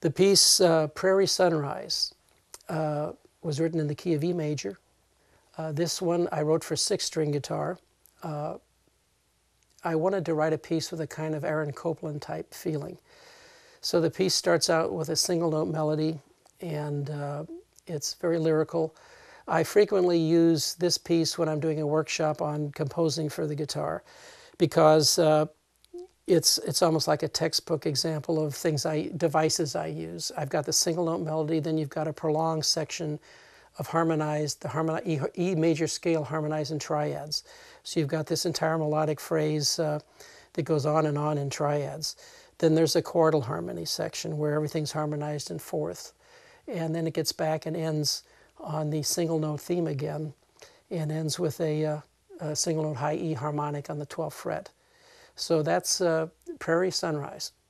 The piece Prairie Sunrise was written in the key of E major. This one I wrote for 6-string guitar. I wanted to write a piece with a kind of Aaron Copland type feeling. So the piece starts out with a single note melody, and it's very lyrical. I frequently use this piece when I'm doing a workshop on composing for the guitar, because it's almost like a textbook example of devices I use. I've got the single note melody, then you've got a prolonged section of harmonized, the E major scale harmonized in triads. So you've got this entire melodic phrase that goes on in triads. Then there's a chordal harmony section where everything's harmonized in fourth. And then it gets back and ends on the single note theme again, and ends with a single note high E harmonic on the 12th fret. So that's Prairie Sunrise.